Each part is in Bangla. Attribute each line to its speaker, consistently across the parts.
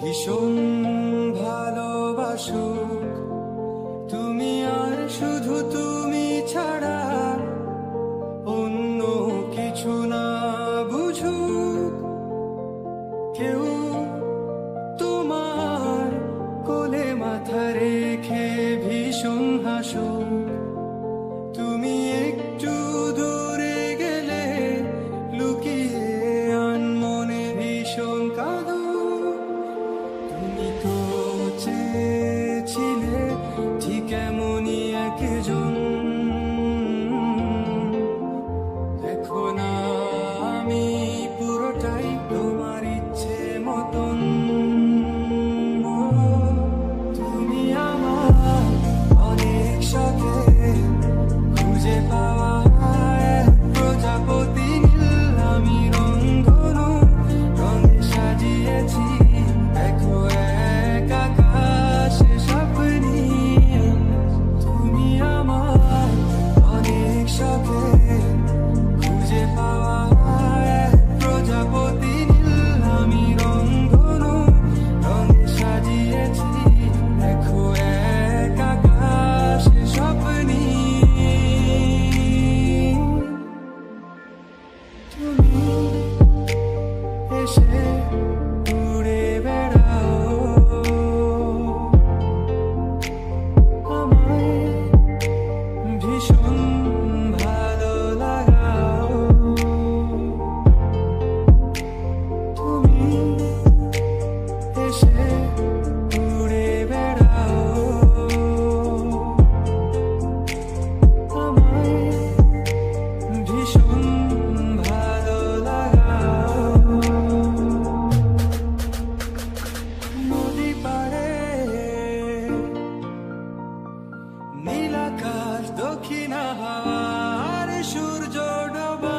Speaker 1: ভীষণ ভালোবাসুক তুমি, আর শুধু তুমি ছাড়া অন্য কিছু না বুঝুক কেউ, তোমার কোলে মাথা রেখে ভীষণ হাসুক। তুমি একটু দূরে গেলে লুকিয়ে আনমনে ভীষণ কাঁদুক। তুমি তো চেয়েছিলে ঠিক এমনই একজন, দেখো না আমি পুরোটাই তোমার ইচ্ছে মতন। তুমি আমার অনেক শখে খুঁজে পাওয়া প্রজাপতি নীল, আমি রংধনু রঙে সাজিয়েছি, দেখো এক আকাশে স্বপ্নি। তুমি আমার অনেক শখে খুঁজে পাওয়া প্রজাপতি নীল, আমি রংধনু রঙে সাজিয়েছি, দেখো এক আকাশে স্বপ্নি। তুমি এসে উড়ে বেড়াও, আমায় ভীষণ ভালো লাগাও। তুমি এসে উড়ে বেড়াও, আমায় ভীষণ ভালো লাগাও। নদী পাড়ে নীল আকাশ, দক্ষিণ হাওয়ার সূর্য ডোবা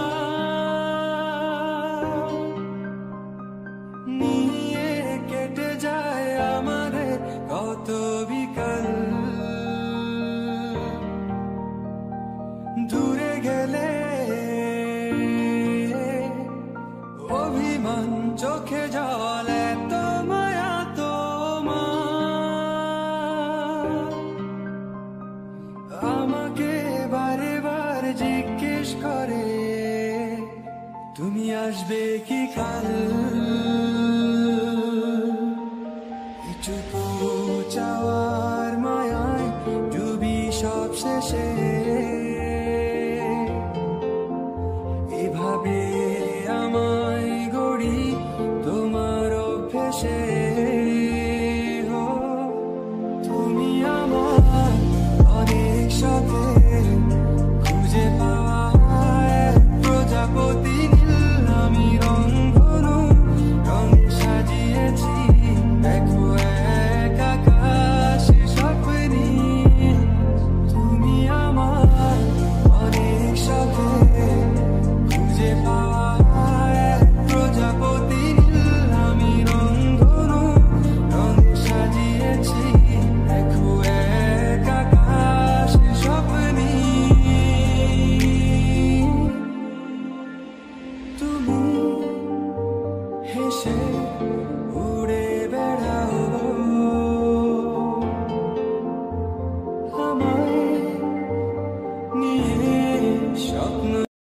Speaker 1: নিয়ে কেটে যায় আমাদের কত বিকাল। দূরে গেলে অভিমান, চোখে জল, এত মায়া তোমার। আমাকে বারে বার জিজ্ঞেস করে তুমি আসবে কি কাল। এটুকু